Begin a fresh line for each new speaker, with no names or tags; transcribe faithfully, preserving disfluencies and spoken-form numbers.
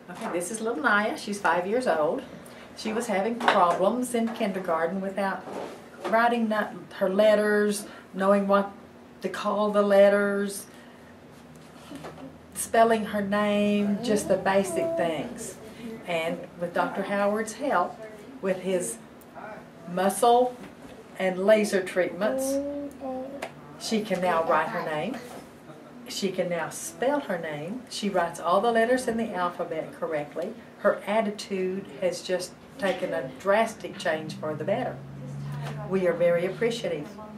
Okay, this is little Naya. She's five years old. She was having problems in kindergarten without writing not, her letters, knowing what to call the letters, spelling her name, just the basic things. And with Doctor Howard's help, with his muscle and laser treatments, she can now write her name. She can now spell her name. She writes all the letters in the alphabet correctly. Her attitude has just taken a drastic change for the better. We are very appreciative.